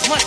money.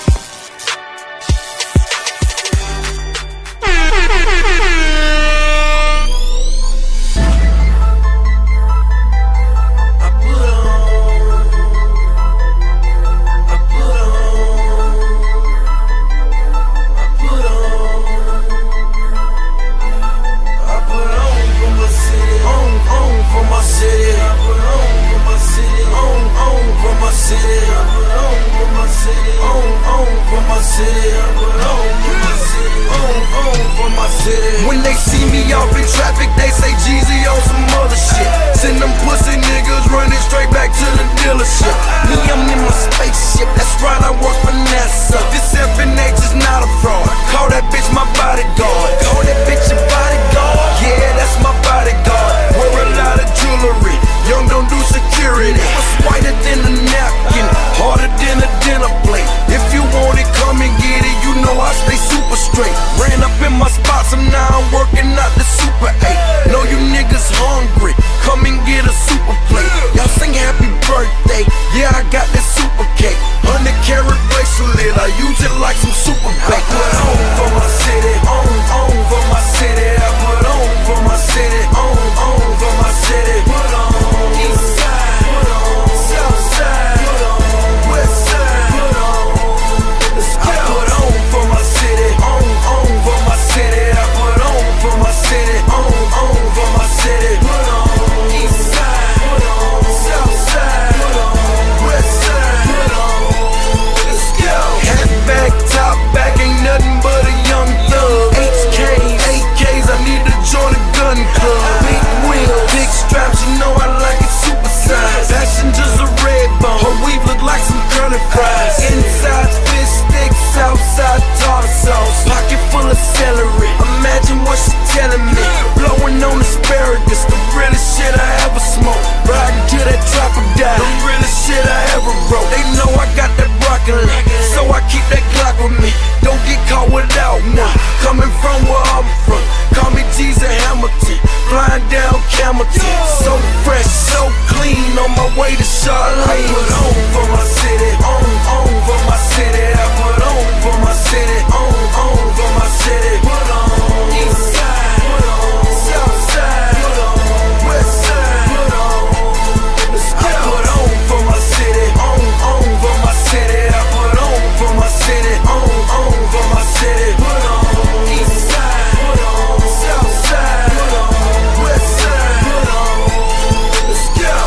When they see me off in traffic, they say Jeezy on some other shit. Send them pussy niggas running straight back to the dealership. Me, I'm in my spaceship, that's right, I work for NASA. This FNH is not a fraud. Call that bitch my bodyguard. Call that bitch your bodyguard. Yeah, that's my bodyguard. Wear a lot of jewelry. Young don't do security. It's whiter than a napkin, harder than a dinner plate. If you want it, come and get it. You know I stay super straight. Ran up in my spots, and now I'm working out the Super 8. Know you niggas hungry, come and get a super plate. Y'all sing happy birthday, yeah I got that super cake. 100-carat bracelet, I use it like some super bake. I put on for my city, on for my city. I put on for my city, on for my city. Put on east side, put on south side, put on west side, put on. Let's go. I put on for my city, on for my city. I put on for my city, on for my city. Put on east side, put on south side, put on west side, put on. Let's go. Hat back, top back, ain't nothing but a young thug. HKs, AKs, I need to join a gun club. Big wheels, big straps, you know I like it super size. Passengers a red bone, her weave look like some curly fries. Inside fish sticks, outside tartar sauce. Pocket full of celery, imagine what she's telling me. Blowing on asparagus, the realest shit I ever smoked. Riding to that trapper die, the realest shit I ever wrote. They know I got that broccoli, so I keep that Glock with me. Don't get caught without one. Coming from where I'm from, call me Jesus Hamilton. Flying down Camelton, so fresh, so clean, on my way to Charlotte. I put on for my city, on for my city. I put on for my city, on for my city. Put on east side, put on south side, put on west side, put on. Let's go. I put on for my city, on for my city. I put on for my city, on for my city. Put on east side, put on south side, put on west side, put on. Let's go.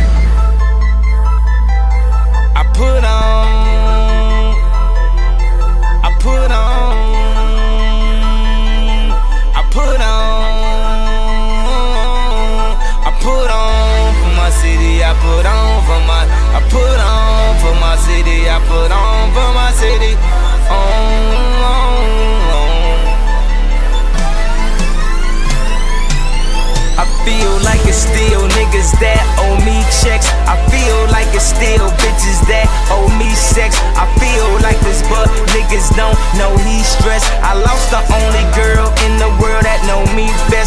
I put on, I put on, I put on, I put on for my city. I put on for my, I put on for my city. I put on for my city. I feel like it's still niggas that owe me checks. I feel like it's still bitches that owe me sex. I feel like this, but niggas don't know he's stressed. I lost the only girl in the world that know me best.